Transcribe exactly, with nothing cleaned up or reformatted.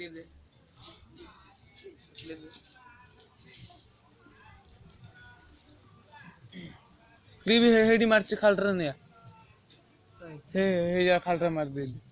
चटली दे चटली दे free भी Heidi मारचे खाल रहा नहीं हे हे या खाल रहा मार दे